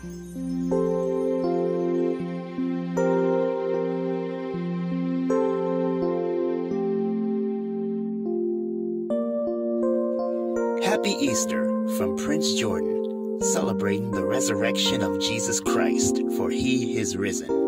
Happy Easter from Prince Jordan, celebrating the resurrection of Jesus Christ, for he is risen.